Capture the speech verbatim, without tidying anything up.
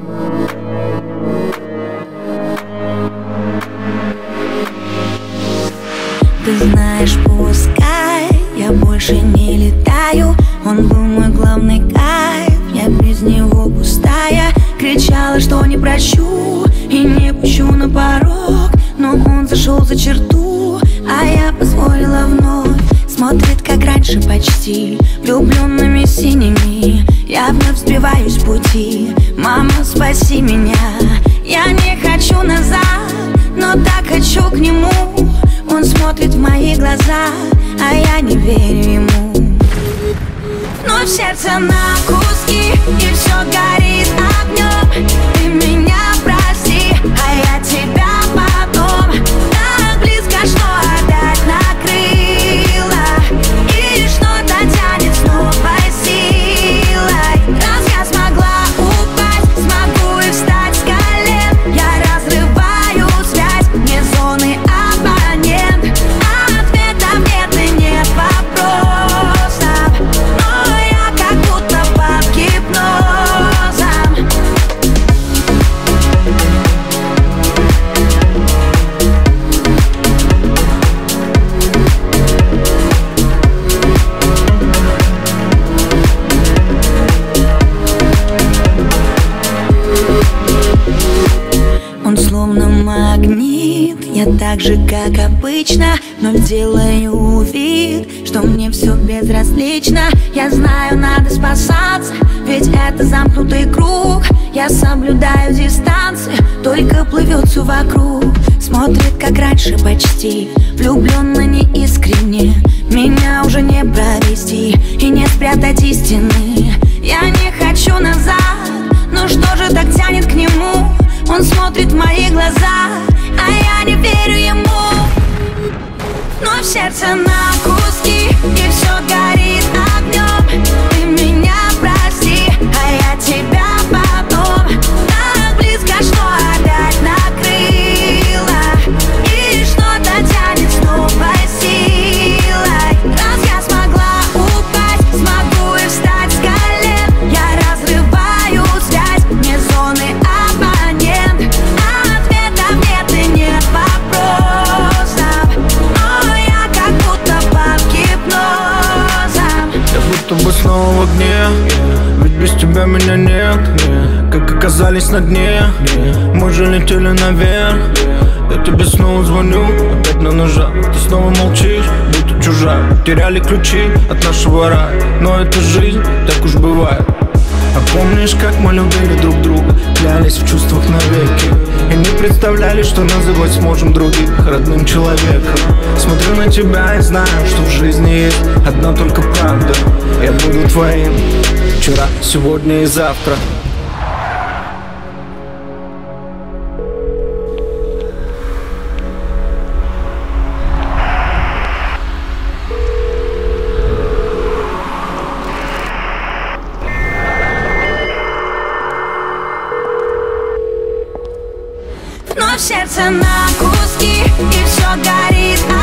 Ты знаешь, пускай я больше не летаю, он был мой главный кайф, я без него пустая. Кричала, что не прощу и не пущу на порог, но он зашел за черту, а я позволила вновь. Смотрит, как раньше почти, влюбленными синими. Я вновь сбиваюсь с пути. Мама, спаси меня. Я не хочу назад, но так хочу к нему. Он смотрит в мои глаза, а я не верю ему. Но в сердце на куски, и все горит огнем. Ты меня прости, а я тебя потом. Так близко, что опять накрыло, и что-то тянет с новой силой. Раз я смогла упасть, смогу и встать с колен. Я разрываю связь, мне зоны абонент. Ответов нет и нет вопросов, но я как будто под гипнозом. Он словно магнит, я так же, как обычно, но делаю вид, что мне все безразлично. Я знаю, надо спасаться, ведь это замкнутый круг. Я соблюдаю дистанцию, только плывет все вокруг. Смотрит, как раньше почти, влюбленно неискренне. Меня уже не провести и не спрятать истины. Я не хочу назад, но что же так тянет к нему? Он смотрит в мои глаза, а я не верю ему. Но в сердце на куски, и все горит огнем. Ты меня прости, а я тебя потом. Так близко, что опять накрыло, и что-то тянет с новой силой. Раз я смогла упасть, смогу и встать с колен. Я разрываю связь, мне зоны абонент. Ответов нет и нет вопросов, но я как будто под гипнозом. Я будто бы снова в огне, ведь без тебя меня нет. Как оказались на дне, мы же летели наверх. Я тебе снова звоню, опять на ножах. Ты снова молчишь, будто чужая. Теряли ключи от нашего рая, но это жизнь, так уж бывает. А помнишь, как мы любили друг друга, клялись в чувствах навеки, и не представляли, что называть сможем других родным человеком. Смотрю на тебя и знаю, что в жизни есть одна только правда. Я буду твоим вчера, сегодня и завтра. Но в сердце на куски, и все горит